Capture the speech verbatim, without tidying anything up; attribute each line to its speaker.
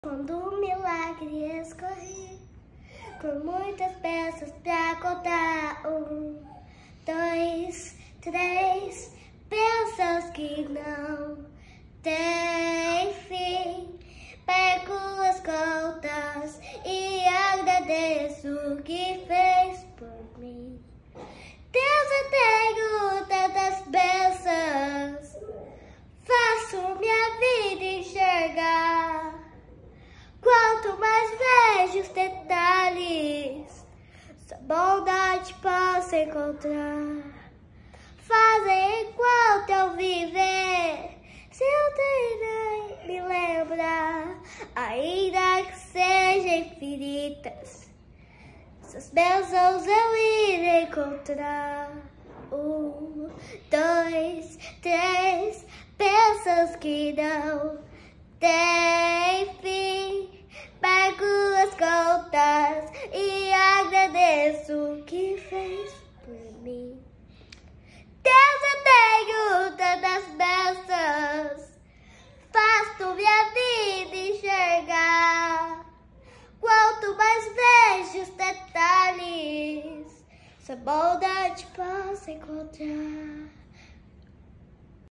Speaker 1: Quando o milagre escorri, com muitas peças pra contar. Um, dois, três, bênçãos que não tem fim. Pego as contas e agradeço o que fez por mim. Deus, eu tenho tantas bênçãos, faço minha vida enxergar. Quanto mais vejo os detalhes, sua bondade posso encontrar. Fazem enquanto eu viver, se eu tenho me lembrar, ainda que sejam infinitas, suas bênçãos eu irei encontrar. Um, dois, três, bênçãos que não tem fim. Pego as contas e agradeço o que fez por mim. Deus, eu tenho tantas bênçãos, faço minha vida enxergar. Quanto mais vejo os detalhes, sua bondade posso encontrar.